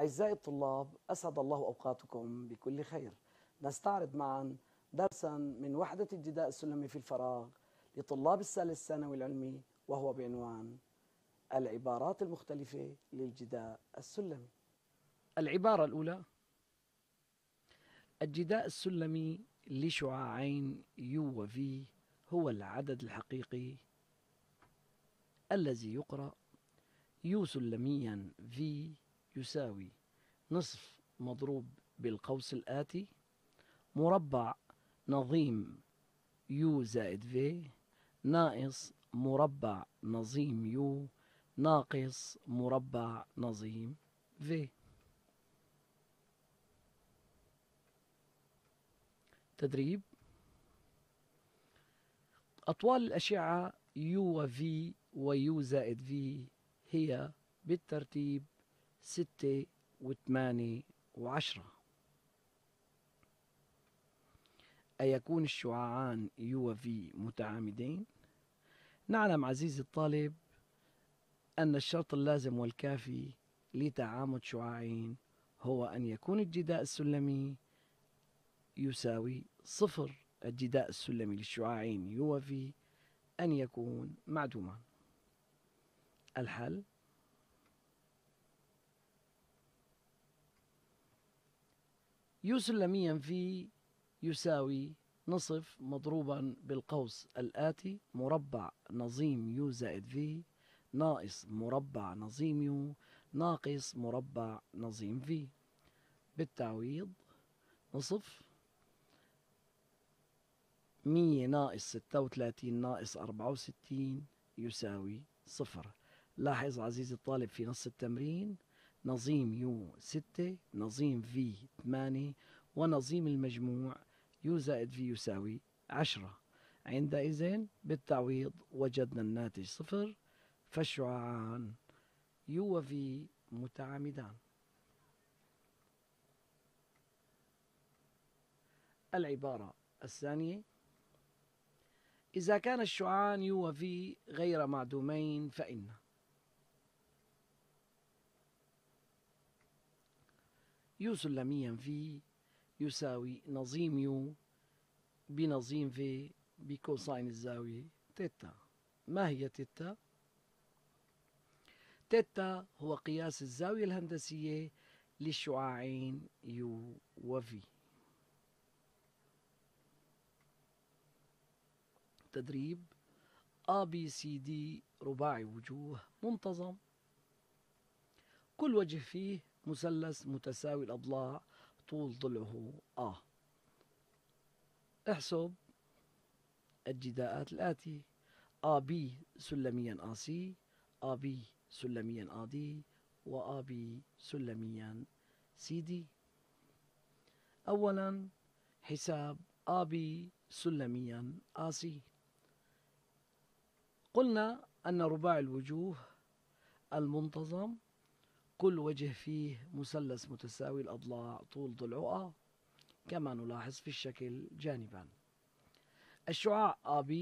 أعزائي الطلاب، أسعد الله أوقاتكم بكل خير. نستعرض معا درسا من وحدة الجداء السلمي في الفراغ لطلاب الثالث الثانوي العلمي، وهو بعنوان العبارات المختلفة للجداء السلمي. العبارة الأولى: الجداء السلمي لشعاعين U و V هو العدد الحقيقي الذي يقرأ U سلميا V يساوي نصف مضروب بالقوس الآتي مربع نظيم U زائد V ناقص مربع نظيم U ناقص مربع نظيم V. تدريب: أطوال الأشعة U و V و U زائد V هي بالترتيب 6 و8 و10. أيكون الشعاعان U و V متعامدين؟ نعلم عزيزي الطالب أن الشرط اللازم والكافي لتعامد شعاعين هو أن يكون الجداء السلمي يساوي صفر. الجداء السلمي للشعاعين U و V أن يكون معدوما. الحل: U سلميا V يساوي نصف مضروبا بالقوس الآتي مربع نظيم U زائد V ناقص مربع نظيم U ناقص مربع نظيم V. بالتعويض: نصف 100 ناقص 36 ناقص 64 يساوي صفر. لاحظ عزيزي الطالب في نص التمرين نظيم U 6 نظيم V 8 ونظيم المجموع U زائد V يساوي 10. عندئذ بالتعويض وجدنا الناتج صفر، فالشعاعان U و V متعامدان. العبارة الثانية: إذا كان الشعاعان U و V غير معدومين فإن U سلميا V يساوي نظيم U بنظيم V بكوساين الزاوية تيتا. ما هي تيتا؟ تيتا هو قياس الزاوية الهندسية للشعاعين U و V. تدريب: ABCD رباعي وجوه منتظم، كل وجه فيه مثلث متساوي الأضلاع طول ضلعه A. احسب الجداءات الآتية: AB سلميا AC AB سلميا AD و AB سلميا CD. أولا حساب AB سلميا AC. قلنا أن رباعي الوجوه المنتظم كل وجه فيه مثلث متساوي الأضلاع طول ضلعه A كما نلاحظ في الشكل جانبا. الشعاع AB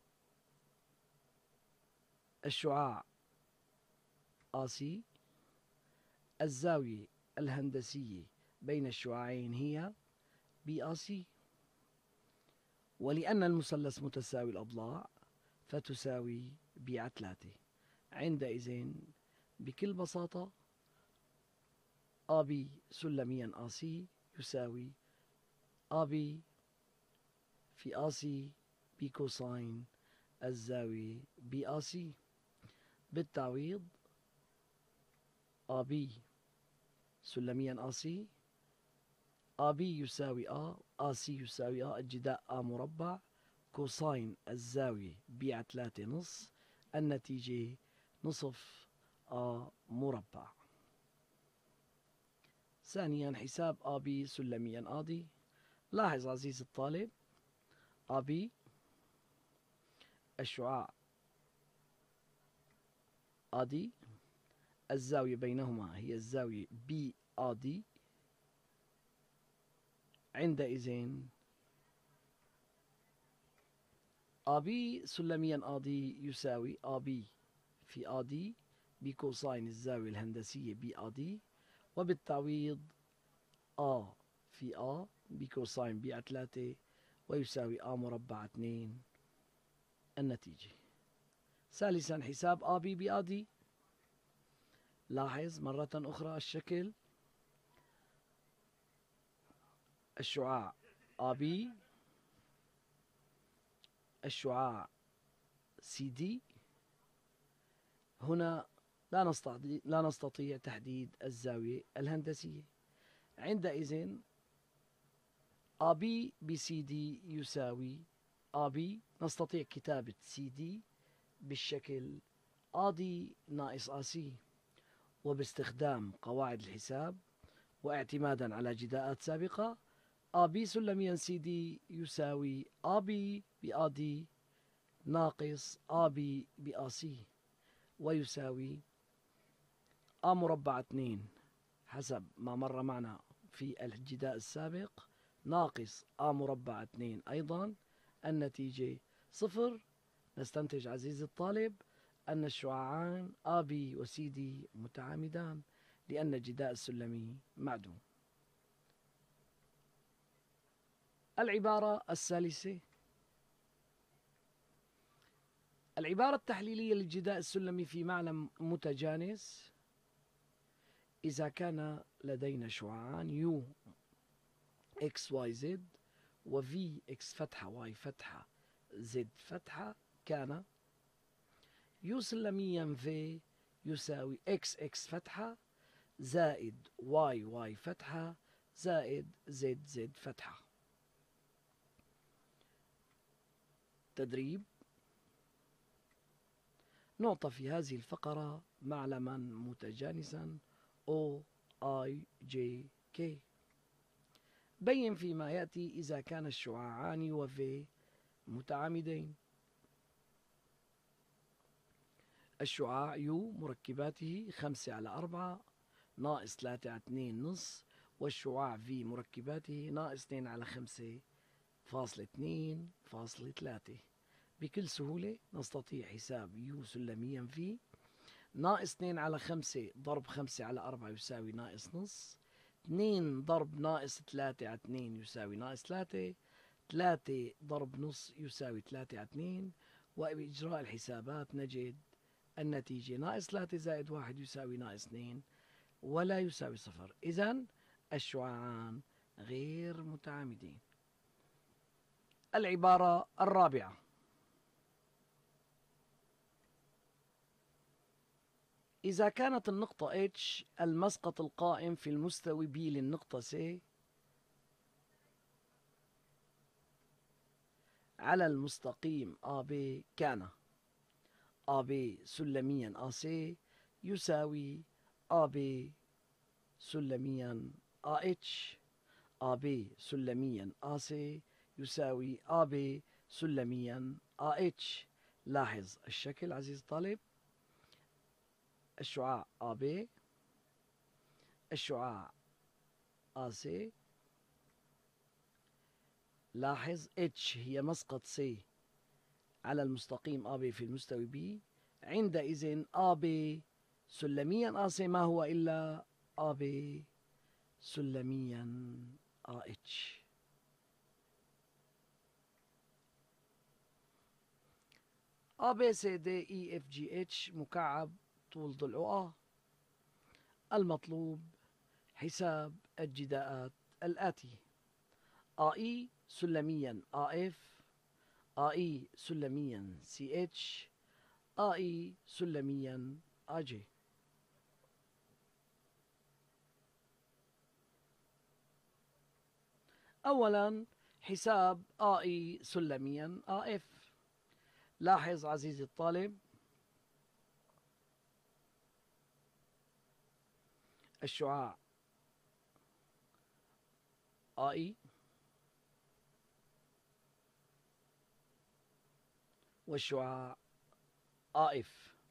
الشعاع AC الزاوية الهندسية بين الشعاعين هي BAC، ولأن المثلث متساوي الأضلاع فتساوي B3. عندئذ بكل بساطة AB سلميا AC يساوي AB في AC بكوساين الزاوية BAC. بالتعويض AB سلميا AC AB يساوي A AC يساوي A الجداء A مربع كوساين الزاوية B3 نص، النتيجة نصف A مربع. ثانيا حساب AB سلميا AD. لاحظ عزيزي الطالب AB الشعاع AD الزاوية بينهما هي الزاوية BAD. عندئذ AB سلميا AD يساوي AB في AD بكوساين الزاوية الهندسية BAD، وبالتعويض في بكوساين بي على 3 ويساوي مربع 2 النتيجة. ثالثا حساب بي بي. لاحظ مرة أخرى الشكل، الشعاع بي، الشعاع CD. هنا لا نستطيع تحديد الزاوية الهندسية، عندئذ AB بCD يساوي AB، نستطيع كتابة CD بالشكل AD ناقص AC، وباستخدام قواعد الحساب واعتمادا على جداءات سابقة AB سلميا CD يساوي AB بAD ناقص AB بAC، ويساوي مربع 2 حسب ما مر معنا في الجداء السابق ناقص مربع 2 أيضا النتيجة 0. نستنتج عزيزي الطالب أن الشعاعان AB و CD متعامدان لأن الجداء السلمي معدوم. العبارة الثالثة، العبارة التحليلية للجداء السلمي في معلم متجانس إذا كان لدينا شعاعان U X Y Z و V X فتحة Y فتحة Z فتحة، كان U سلميا V يساوي X X فتحة زائد Y Y فتحة زائد Z Z فتحة. تدريب: نعطى في هذه الفقرة معلما متجانسا O I J K. بين فيما يأتي إذا كان الشعاعان و V متعامدين. الشعاع U مركباته 5/4 ناقص 3/2 نص، والشعاع V مركباته ناقص 2/5.2/3. بكل سهولة نستطيع حساب U سلميا V ناقص 2/5 ضرب 5/4 يساوي ناقص نص، 2 ضرب ناقص 3/2 يساوي ناقص 3، 3 ضرب نص يساوي 3/2، وبإجراء الحسابات نجد النتيجة ناقص 3 زائد 1 يساوي ناقص 2 ولا يساوي 0. إذن الشعاعان غير متعامدين. العبارة الرابعة، إذا كانت النقطة H المسقط القائم في المستوي B للنقطة C على المستقيم AB، كان AB سلميا AC يساوي AB سلميا AH، AB سلميا AC يساوي AB سلميا AH. لاحظ الشكل عزيزي الطالب، الشعاع AB، الشعاع AC. لاحظ H هي مسقط C على المستقيم AB في المستوي B، عندئذ AB سلميا AC ما هو إلا AB سلميا AH. ABCDEFGH مكعب طول ضلعه المطلوب حساب الجداءات الآتية: AE سلميا AF، AE سلميا CH، AE سلميا AJ. أولا حساب AE سلميا AF. لاحظ عزيزي الطالب، الشعاع AE والشعاع AF.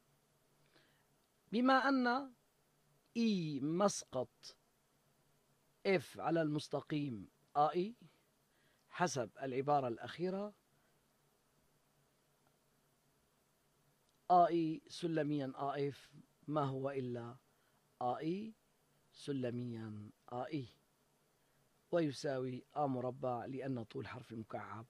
بما أن E مسقط F على المستقيم AE حسب العبارة الأخيرة AE سلميا AF ما هو إلا AE سلميا آي، ويساوي آ مربع لأن طول حرف المكعب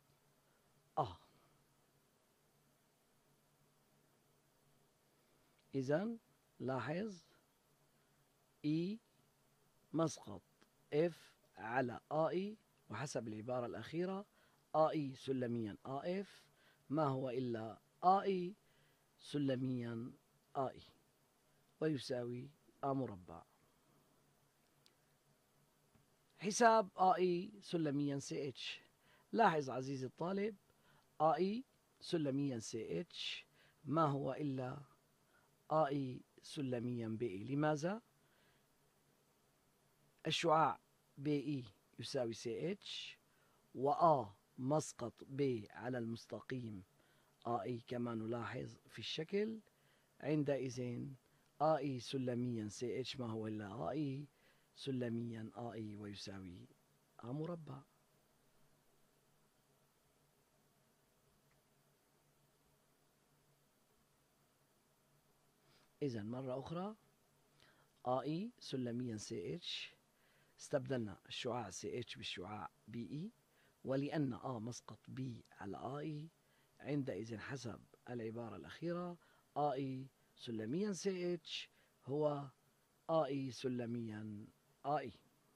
إذن لاحظ E مسقط F على AI، وحسب العبارة الأخيرة AI سلميا AF ما هو إلا AI سلميا AI، ويساوي A مربع. حساب AI سلميا CH. لاحظ عزيزي الطالب AI سلميا CH ما هو إلا AI سلميا BE. لماذا؟ الشعاع BE يساوي CH، وآ مسقط B على المستقيم AI كما نلاحظ في الشكل. عندئذ AI سلميا CH ما هو إلا AI سلميا AI، ويساوي A مربع. إذن مرة أخرى AI سلميا CH، استبدلنا الشعاع CH بالشعاع BE، ولأن A مسقط B على AI عندئذ حسب العبارة الأخيرة AI سلميا CH هو AI سلميا AI.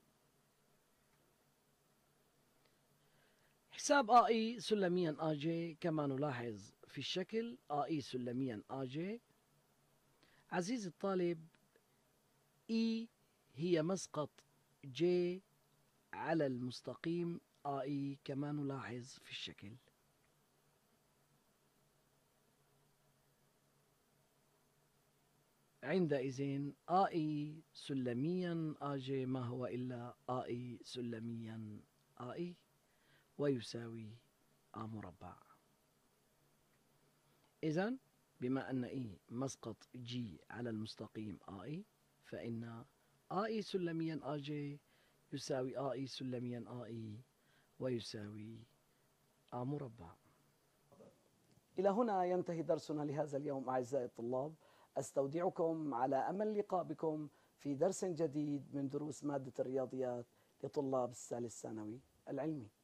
حساب AI سلميا AJ كما نلاحظ في الشكل AI سلميا AJ. عزيزي الطالب E هي مسقط J على المستقيم AI كما نلاحظ في الشكل. عندئذ AI سلميا AJ ما هو إلا AI سلميا AI، ويساوي A مربع. إذن بما أن E مسقط G على المستقيم AI، فإن AI سلميا AJ يساوي AI سلميا AI، ويساوي A مربع. إلى هنا ينتهي درسنا لهذا اليوم أعزائي الطلاب. أستودعكم على أمل اللقاء بكم في درس جديد من دروس مادة الرياضيات لطلاب الثالث ثانوي العلمي.